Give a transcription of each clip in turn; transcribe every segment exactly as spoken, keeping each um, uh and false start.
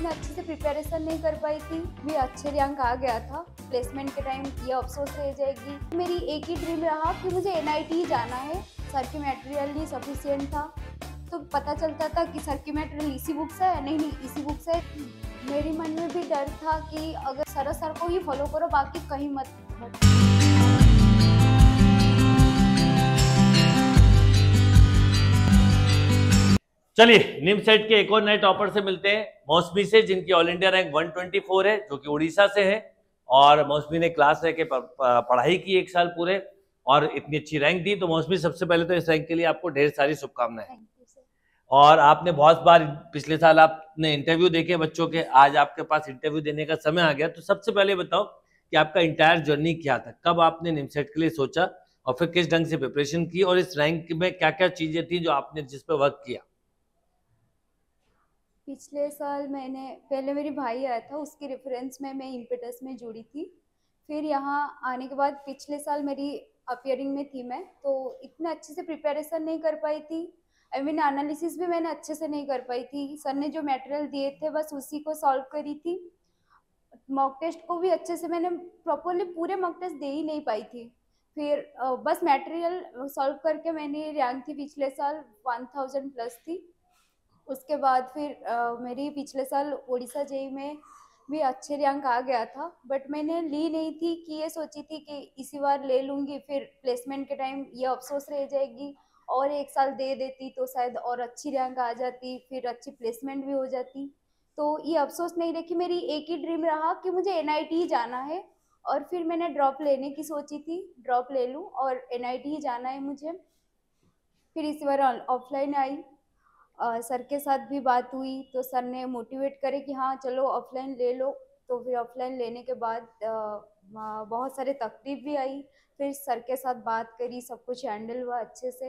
इतना अच्छे से प्रिपरेशन नहीं कर पाई थी। भी अच्छे रैंक आ गया था प्लेसमेंट के टाइम, ये अफसोस रह जाएगी। मेरी एक ही ड्रीम रहा कि मुझे एन आई टी जाना है। सर की मटेरियल ही सफिशिएंट था, तो पता चलता था कि सर की मटेरियल इसी बुक से है, नहीं नहीं इसी बुक से। मेरे मन में भी डर था कि अगर सर सर को ही फॉलो करो, बाकी कहीं मत। चलिए निमसेट के एक और नए टॉपर से मिलते हैं, मौसमी से, जिनकी ऑल इंडिया रैंक एक सौ चौबीस है, जो कि उड़ीसा से है। और मौसमी ने क्लास रह के पढ़ाई की एक साल पूरे और इतनी अच्छी रैंक दी। तो मौसमी, सबसे पहले तो इस रैंक के लिए आपको ढेर सारी शुभकामनाएं। और आपने बहुत बार पिछले साल आपने इंटरव्यू देखे बच्चों के, आज आपके पास इंटरव्यू देने का समय आ गया। तो सबसे पहले बताओ कि आपका इंटायर जर्नी क्या था, कब आपने निमसेट के लिए सोचा और फिर किस ढंग से प्रिपरेशन की, और इस रैंक में क्या क्या चीजें थी जो आपने जिस पे वर्क किया। पिछले साल मैंने, पहले मेरी भाई आया था, उसकी रेफरेंस में मैं इम्पेटस में जुड़ी थी। फिर यहाँ आने के बाद पिछले साल मेरी अपियरिंग में थी मैं, तो इतना अच्छे से प्रिपरेशन नहीं कर पाई थी। आई मीन एनालिसिस भी मैंने अच्छे से नहीं कर पाई थी। सर ने जो मटेरियल दिए थे बस उसी को सॉल्व करी थी। मॉक टेस्ट को भी अच्छे से मैंने प्रॉपरली पूरे मॉक टेस्ट दे ही नहीं पाई थी। फिर बस मटेरियल सॉल्व करके मैंने रैंक थी पिछले साल वन थाउजेंड प्लस थी। उसके बाद फिर uh, मेरी पिछले साल उड़ीसा जेई में भी अच्छे रैंक आ गया था, बट मैंने ली नहीं थी कि ये सोची थी कि इसी बार ले लूँगी, फिर प्लेसमेंट के टाइम ये अफसोस रह जाएगी। और एक साल दे देती तो शायद और अच्छी रैंक आ जाती, फिर अच्छी प्लेसमेंट भी हो जाती। तो ये अफसोस नहीं रखी। मेरी एक ही ड्रीम रहा कि मुझे एन आई टी जाना है, और फिर मैंने ड्रॉप लेने की सोची थी, ड्रॉप ले लूँ और एन आई टी ही जाना है मुझे। फिर इस बार ऑफलाइन आई, Uh, सर के साथ भी बात हुई तो सर ने मोटिवेट करे कि हाँ चलो ऑफलाइन ले लो। तो फिर ऑफलाइन लेने के बाद uh, बहुत सारे तकलीफ भी आई। फिर सर के साथ बात करी, सब कुछ हैंडल हुआ अच्छे से।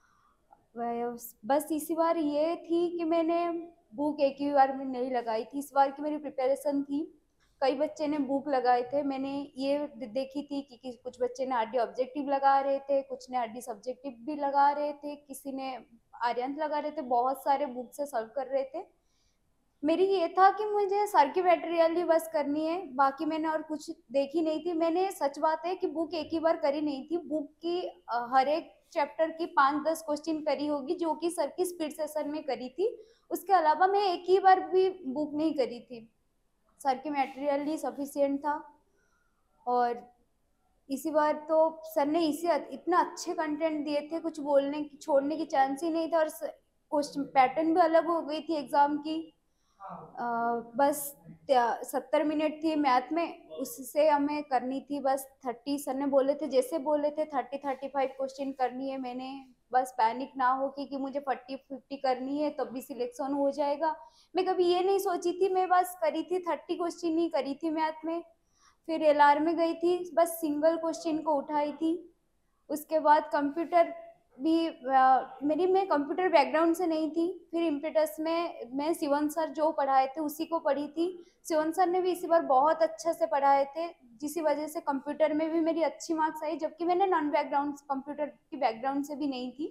बस इसी बार ये थी कि मैंने बुक एक ही बार में नहीं लगाई थी। इस बार की मेरी प्रिपरेशन थी, कई बच्चे ने बुक लगाए थे। मैंने ये देखी थी कि, कि कुछ बच्चे ने आरडी ऑब्जेक्टिव लगा रहे थे, कुछ ने आरडी सब्जेक्टिव भी लगा रहे थे, किसी ने आर्यंत लगा रहे थे, बहुत सारे बुक से सॉल्व कर रहे थे। मेरी ये था कि मुझे सर की मटेरियल ही बस करनी है, बाकी मैंने और कुछ देखी नहीं थी। मैंने, सच बात है कि बुक एक ही बार करी नहीं थी। बुक की हर एक चैप्टर की पाँच दस क्वेश्चन करी होगी, जो कि सर की स्पीड सेशन में करी थी। उसके अलावा मैं एक ही बार भी बुक नहीं करी थी। सर की मटेरियल ही सफिशिएंट था, और इसी बार तो सर ने इसी इतना अच्छे कंटेंट दिए थे, कुछ बोलने की छोड़ने की चांस ही नहीं था। और क्वेश्चन पैटर्न भी अलग हो गई थी एग्जाम की। आ, बस सत्तर मिनट थी मैथ में, उससे हमें करनी थी बस थर्टी। सर ने बोले थे, जैसे बोले थे थर्टी थर्टी फाइव क्वेश्चन करनी है। मैंने बस पैनिक ना हो कि, कि मुझे फोर्टी फिफ्टी करनी है तब भी सिलेक्शन हो जाएगा। मैं कभी ये नहीं सोची थी। मैं बस करी थी थर्टी क्वेश्चन ही करी थी मैथ में। फिर एल आर में गई थी, बस सिंगल क्वेश्चन को उठाई थी। उसके बाद कंप्यूटर भी आ, मेरी मैं कंप्यूटर बैकग्राउंड से नहीं थी। फिर इम्पेटस में मैं शिवन सर जो पढ़ाए थे उसी को पढ़ी थी। शिवन सर ने भी इसी बार बहुत अच्छे से पढ़ाए थे, जिसी वजह से कंप्यूटर में भी मेरी अच्छी मार्क्स आई, जबकि मैंने नॉन बैकग्राउंड कंप्यूटर की बैकग्राउंड से भी नहीं थी।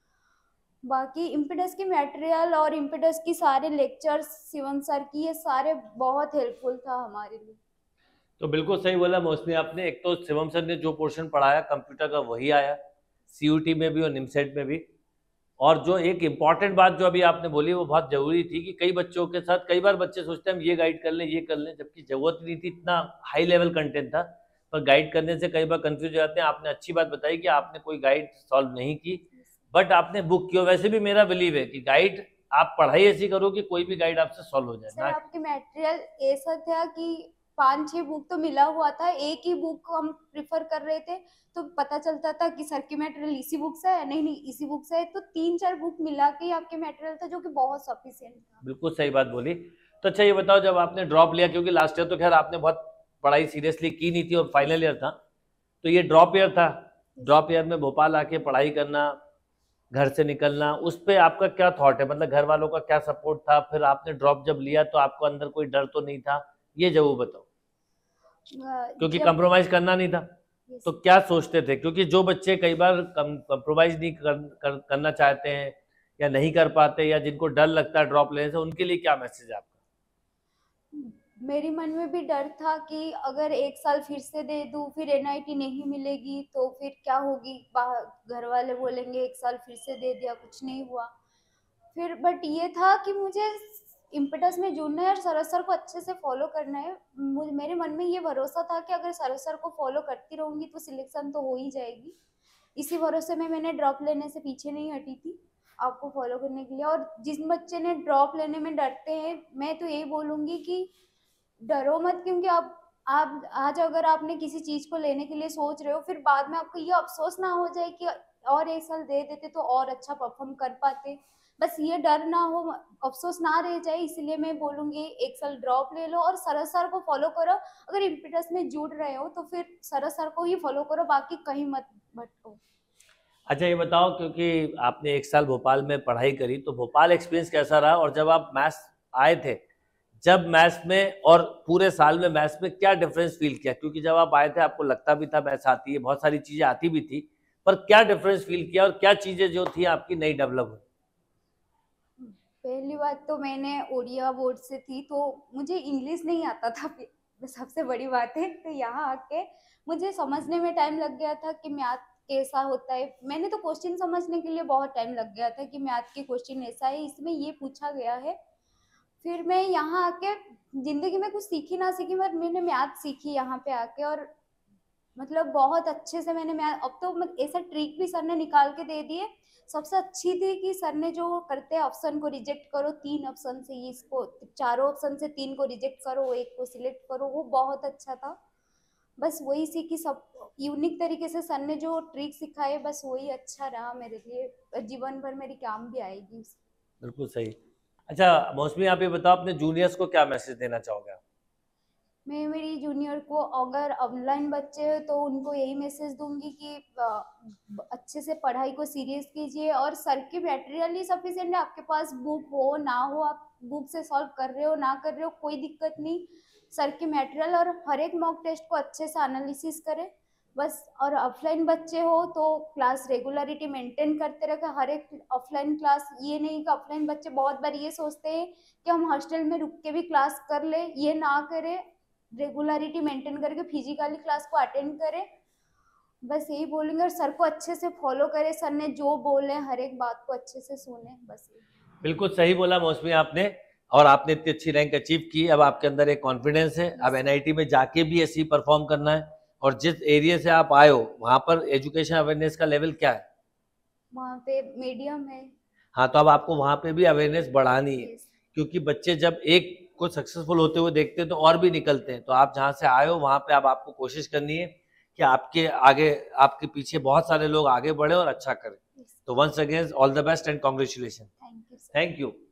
बाकी इम्पेटस की मटेरियल और इम्पेटस की सारे लेक्चर्स शिवन सर की, ये सारे बहुत हेल्पफुल था हमारे लिए। तो बिल्कुल सही बोला मौसमी आपने। एक तो शिवम सर ने जो पोर्शन पढ़ाया कंप्यूटर का वही आया सीयूटी में भी और निमसेट में भी। और जो एक इम्पॉर्टेंट बात जो अभी आपने बोली वो बहुत जरूरी थी कि कई बच्चों के साथ, कई बार बच्चे सोचते हैं हम ये गाइड कर लें ये कर लें, जबकि जरूरत नहीं थी। इतना हाई लेवल कंटेंट था, पर गाइड करने से कई बार कंफ्यूज हो जाते हैं। आपने अच्छी बात बताई कि आपने कोई गाइड सॉल्व नहीं की, बट आपने बुक की। और वैसे भी मेरा बिलीव है कि गाइड आप पढ़ाई ऐसी करो कि कोई भी गाइड आपसे सॉल्व हो जाए। सर आपके मटेरियल ऐसा था कि पांच छह बुक तो मिला हुआ था, एक ही बुक हम प्रिफर कर रहे थे, तो पता चलता था कि सर की मटेरियल इसी बुक से है, नहीं नहीं इसी बुक से है। तो तीन चार बुक मिला के आपके मटेरियल था, जो कि बहुत सफिशिएंट था। बिल्कुल सही बात बोली। तो अच्छा ये बताओ, जब आपने ड्रॉप लिया, क्योंकि लास्ट ईयर तो खैर आपने बहुत पढ़ाई सीरियसली की नहीं थी और फाइनल ईयर था, तो ये ड्रॉप ईयर था। ड्रॉप ईयर में भोपाल आके पढ़ाई करना, घर से निकलना, उस पर आपका क्या थॉट है? मतलब घर वालों का क्या सपोर्ट था? फिर आपने ड्रॉप जब लिया तो आपको अंदर कोई डर तो नहीं था? ये जरूर बताओ, क्योंकि कंप्रोमाइज करना नहीं था। तो क्या सोचते थे? क्योंकि जो बच्चे कई बार कंप्रोमाइज नहीं कर, कर, करना चाहते हैं या नहीं कर पाते, या जिनको डर लगता है ड्रॉप लेने से, उनके लिए क्या मैसेज है आपका? मेरे मन में भी डर था कि अगर एक साल फिर से दे दूँ, फिर एनआईटी नहीं मिलेगी तो फिर क्या होगी, बाहर घर वाले बोलेंगे एक साल फिर से दे दिया, कुछ नहीं हुआ। फिर बट ये था कि मुझे इम्पेटस में जुड़ना है और सरस सर को अच्छे से फॉलो करना है। मुझे मेरे मन में ये भरोसा था कि अगर सरस सर को फॉलो करती रहूँगी तो सिलेक्शन तो हो ही जाएगी। इसी भरोसे में मैंने ड्रॉप लेने से पीछे नहीं हटी थी आपको फॉलो करने के लिए। और जिस बच्चे ने ड्रॉप लेने में डरते हैं, मैं तो यही बोलूँगी कि डरो मत, क्योंकि आप आप आज अगर आपने किसी चीज़ को लेने के लिए सोच रहे हो, फिर बाद में आपको ये अफसोस ना हो जाए कि और एक साल दे देते तो और अच्छा परफॉर्म कर पाते। बस ये डर ना हो, अफसोस ना रह जाए, इसलिए मैं बोलूँगी एक साल ड्रॉप ले लो और सरस सर को फॉलो करो। अगर इम्पीटस में जुड़ रहे हो तो फिर सरस सर को ही फॉलो करो, बाकी कहीं मत भटको। अच्छा ये बताओ, क्योंकि आपने एक साल भोपाल में पढ़ाई करी, तो भोपाल एक्सपीरियंस कैसा रहा? और जब आप मैथ्स आए थे, जब मैथ्स में और पूरे साल में मैथ्स में क्या डिफरेंस फील किया? क्योंकि जब आप आए थे आपको लगता भी था मैथ्स आती है, बहुत सारी चीजें आती भी थी, पर क्या डिफरेंस फील किया और क्या चीजें जो थी आपकी नई डेवलप हुई? पहली बात तो मैंने ओडिया बोर्ड से थी तो मुझे इंग्लिश नहीं आता था। फिर सबसे बड़ी बात है तो यहाँ आके मुझे समझने में टाइम लग गया था कि मैथ कैसा होता है। मैंने तो क्वेश्चन समझने के लिए बहुत टाइम लग गया था कि मैथ के क्वेश्चन ऐसा है, इसमें ये पूछा गया है। फिर मैं यहाँ आके जिंदगी में कुछ सीखी ना सीखी, पर मैंने मैथ सीखी यहाँ पे आके। और मतलब बहुत अच्छे से मैंने मैथ, अब तो मत- ऐसा ट्रिक भी सर ने निकाल के दे दिए। सबसे अच्छी थी कि सर ने जो करते हैं ऑप्शन को रिजेक्ट करो, तीन ऑप्शन से ये इसको, चारों ऑप्शन से तीन को रिजेक्ट करो, एक को सिलेक्ट करो, वो बहुत अच्छा था। बस वही सीखी, सब यूनिक तरीके से सर ने जो ट्रिक सिखाए, बस वही अच्छा रहा मेरे लिए, जीवन भर मेरी काम भी आएगी। बिल्कुल सही। अच्छा मौसमी, आप ये बताओ अपने जूनियर्स को क्या मैसेज देना चाहोगे आप? मैं मेरी जूनियर को, अगर ऑनलाइन बच्चे हैं तो उनको यही मैसेज दूंगी कि अ, अच्छे से पढ़ाई को सीरियस कीजिए और सर की मटेरियल ही सफिशिएंट है। आपके पास बुक हो ना हो, आप बुक से सॉल्व कर रहे हो ना कर रहे हो, कोई दिक्कत नहीं। सर की मटेरियल और हर एक मॉक टेस्ट को अच्छे से एनालिसिस करें बस। और ऑफलाइन बच्चे हो तो क्लास रेगुलरिटी मेंटेन करते रखें, हर एक ऑफलाइन क्लास। ये नहीं कि ऑफलाइन बच्चे बहुत बार ये सोचते हैं कि हम हॉस्टल में रुक के भी क्लास कर ले, ये ना करें। रेगुलरिटी मेंटेन करके फिजिकली क्लास को अटेंड करें, बस यही बोलेंगे। और सर को अच्छे से फॉलो करें, सर ने जो बोले हर एक बात को अच्छे से सुने, बस यही। बिल्कुल सही बोला मौसमी आपने, और आपने इतनी अच्छी रैंक अचीव की, अब आपके अंदर एक कॉन्फिडेंस है। अब एनआईटी में जाके भी ऐसे ही परफॉर्म करना है। और जिस एरिया से आप आए हो वहाँ पर एजुकेशन अवेयरनेस का लेवल क्या है? वहाँ पे मीडियम है। हाँ, तो अब आपको वहाँ पे भी अवेयरनेस बढ़ानी है, यस। क्योंकि बच्चे जब एक को सक्सेसफुल होते हुए देखते हैं तो और भी निकलते हैं। तो आप जहाँ से आए हो वहाँ पे अब आपको कोशिश करनी है कि आपके आगे, आपके पीछे बहुत सारे लोग आगे बढ़े और अच्छा करें। यस। तो once again all the best and congratulation. Thank you sir. Thank you.